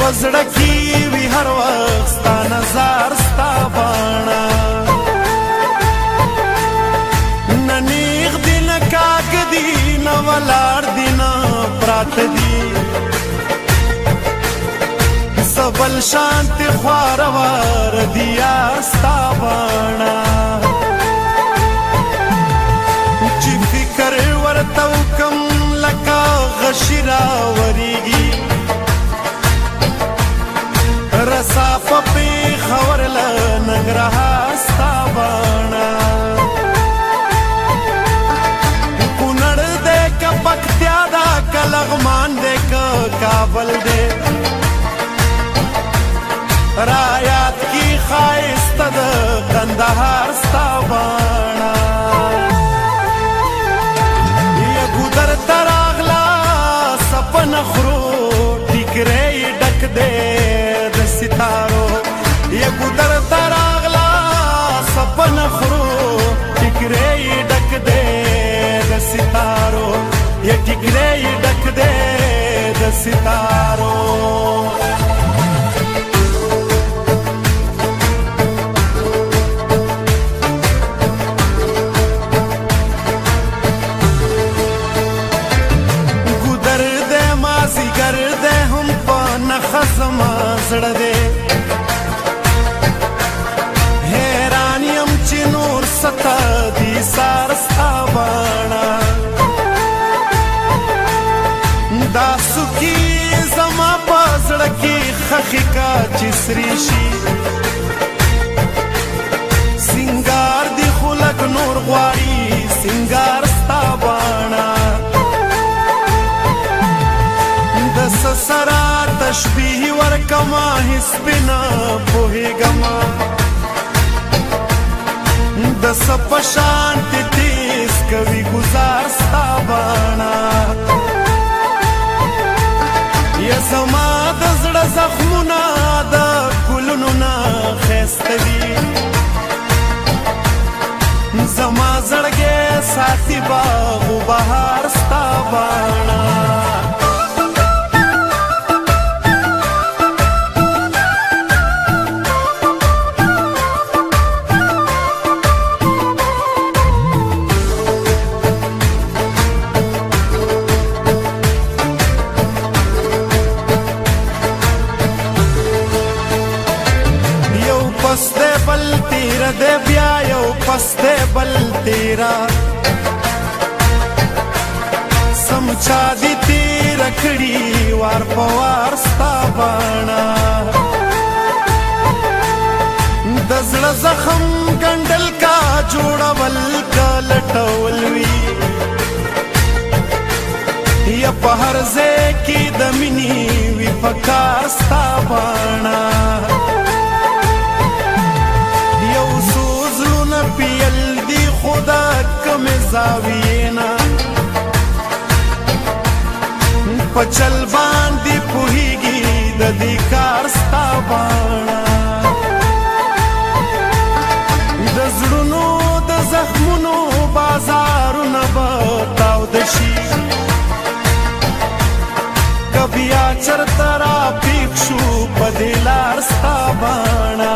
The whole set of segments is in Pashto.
پزړه کې وي هر وخت ستا نظر ستا باڼه نه نیغ دي نه کاږ دي نه ولاړ دي نه پراته دي زه بل شانتې خوارور دي یار ستا باڼه چې فکر ورته وکم لکه غشي راورېږي رسا په پېښور له ننګرهار ستا باڼه کونړ دی که پکتیا ده که لغمان دی که کابل دی رایات کی ښایسته د کندهار ستا باڼه ګودر ته راغله سپنه خرو ټیکری ډک دی د ستارو ګودر ته راغله سپنه خرو ټیکری ډک دی د ستارو ټیکری ډک دی د ستارو زما زړه دی حیران یم چې نور ستا دي سار ستا باڼه دا سوکي زما په زړه کې خښې کا چې سرې شي سینګار دي خو لږ نور غواړي سینګار ستا باڼه د سسرا تشبیه ورکما هیڅ پې نه پوهېږمه د څه په شانتې تیز کوي ګزار ستا باڼه یا زما د زړه زخمونه د ګلونو نه ښایسته دي زما زړګی ساتي باغ و بهار ستا باڼه پس دے بل تیرا دے بیا یو پس دے بل تیرا سمچا دی تیرا کڑی وار پوار ستا باڼه د زړه زخم ګنډل کا جوړول کا لټول وي یا په هر ځای کې د مینې وي پکار ستا باڼه پیل دی خدا کم زاوینا پچل باندې پوهیږي د دې کار ستا باڼه د زړونو د زخمونو بازارونه به تاوده شي که بیا چرته راپیښ شو په دې لار ستا باڼه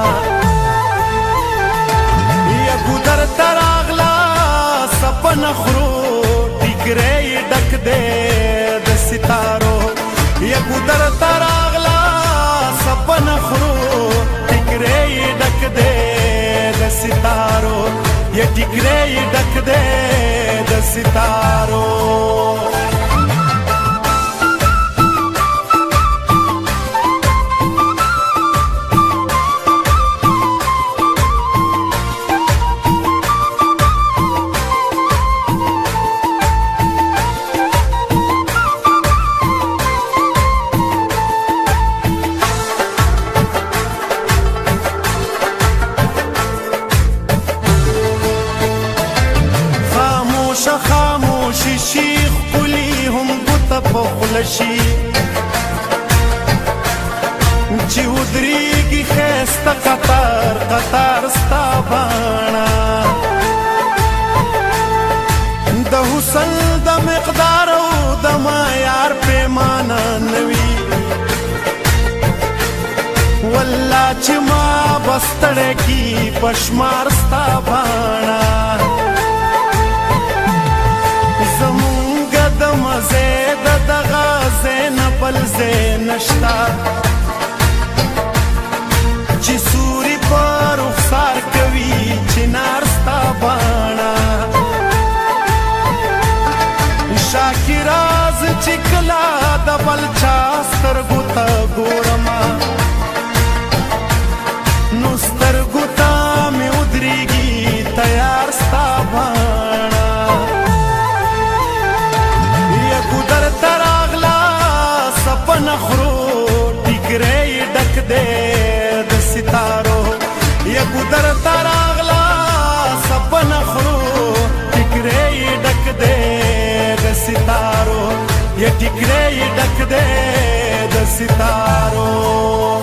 ګودر ته راغله سپنه خرو ټیکری ډک دی د ستارو ګودر ته راغله سپنه خرو ټیکری ډک دی د ستارو ټیکری ډک دی د ستارو خاموشي شیخ کلی هم ګوته په خوله شي چې ودرېږي ښایسته قطار قطار ستا باڼه د حسن د مقدار او د معیار پیمانه نه وي چې ما بستړی کی پشمار ستا باڼه زمونږ د مزې د دغه ځای نه بل ځای نشته چې سوري په رخسار کوي چنار ستا باڼه شاکراز چې کله د بل چا سترګو ته ګورمه نو سترګو ته مې ودرېږي تیار ستا باڼه یګو درته راغله سپنه خورو ټیکری یې ډک دی د ستارو یګو درته راغله سپنه خورو ټیکری یې ډک دی ستارو یہ ٹکرے یہ ڈک دے د ستارو